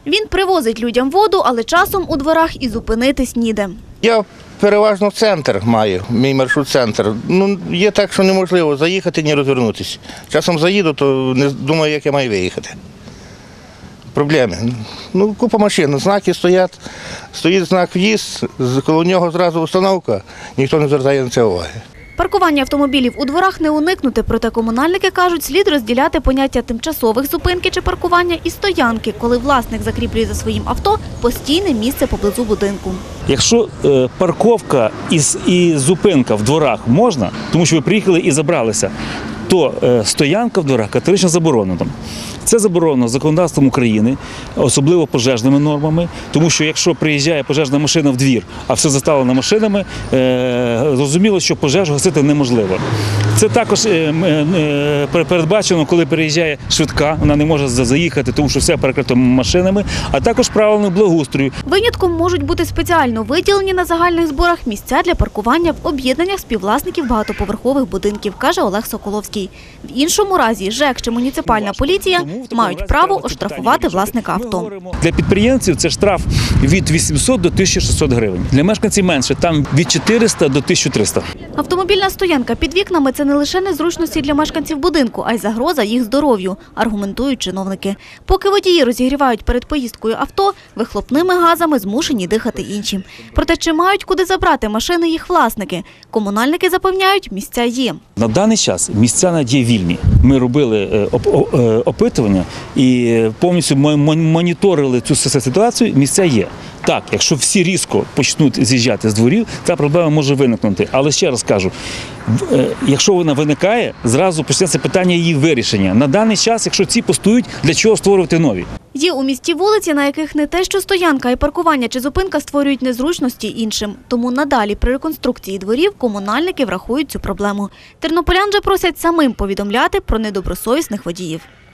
Він привозить людям воду, але часом у дворах і зупинитись ніде. Я переважно центр маю, мій маршрут-центр. Є так, що неможливо заїхати, ні розвернутися. Часом заїду, то не думаю, як я маю виїхати. Проблеми. Купа машин, знаки стоять, стоїть знак «В'їзд», коло нього зразу установка, ніхто не звертає на це уваги. Паркування автомобілів у дворах не уникнути, проте комунальники кажуть, слід розділяти поняття тимчасових зупинки чи паркування і стоянки, коли власник закріплює за своїм авто постійне місце поблизу будинку. Якщо парковка і зупинка в дворах можна, тому що ви приїхали і забралися, то стоянка в дворах категорично заборонена. Це заборонено законодавством України, особливо пожежними нормами, тому що якщо приїжджає пожежна машина в двір, а все заставлено машинами, зрозуміло, що пожежу гасити неможливо. Це також передбачено, коли приїжджає швидка, вона не може заїхати, тому що все перекрито машинами, а також правилами благоустрою. Винятком можуть бути спеціально виділені на загальних зборах місця для паркування в об'єднаннях співвласників багатоповерхових будинків, каже Олег Соколовський. В іншому разі ЖЕК чи муніципальна поліція мають право оштрафувати власника авто. Для підприємців це штраф від 800 до 1600 гривень. Для мешканців менше, там від 400 до 1300. Автомобільна стоянка під вікнами – це не лише незручності для мешканців будинку, а й загроза їх здоров'ю, аргументують чиновники. Поки водії розігрівають перед поїздкою авто, вихлопними газами змушені дихати інші. Проте чи мають куди забрати машини їх власники? Комунальники запевняють, місця є. На даний час місця є вільні. Ми робили опитування і повністю моніторили цю ситуацію, місця є. Так, якщо всі різко почнуть з'їжджати з дворів, ця проблема може виникнути. Але ще раз кажу, якщо вона виникає, зразу почнеться питання її вирішення. На даний час, якщо ці пустують, для чого створювати нові? Є у місті вулиці, на яких не те, що стоянка, і паркування чи зупинка створюють незручності іншим. Тому надалі при реконструкції дворів комунальники врахують цю проблему. Тернополян же просять самим повідомляти про недобросовісних водіїв.